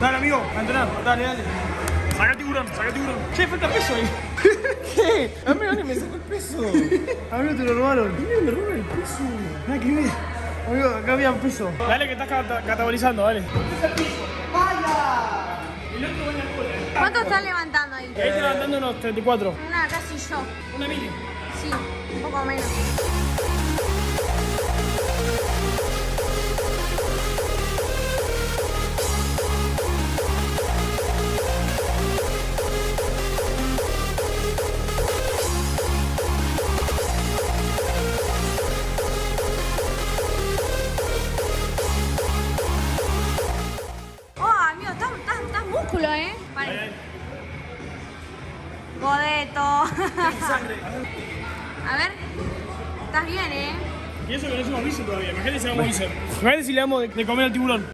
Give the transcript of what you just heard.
Dale, amigo, a entrenar. Dale. Saca el tiburón. Che, falta peso ahí. ¿Qué? A mí no me sacó el peso. A mí no te lo robaron. Mira, me roban el peso. Nada que ver. Amigo, acá había un peso. Dale que estás catabolizando, dale. ¡Vaya! El otro va en la cola. ¿Cuánto estás levantando ahí? Ahí está levantando unos 34. Una, casi yo. Una mili. Sí, un poco menos. Músculo, vale. Godeto. Sangre. A ver. Estás bien, Y eso que no hicimos bíceps todavía. Imagínate si hagamos bíceps. Imagínate si le damos de comer al tiburón.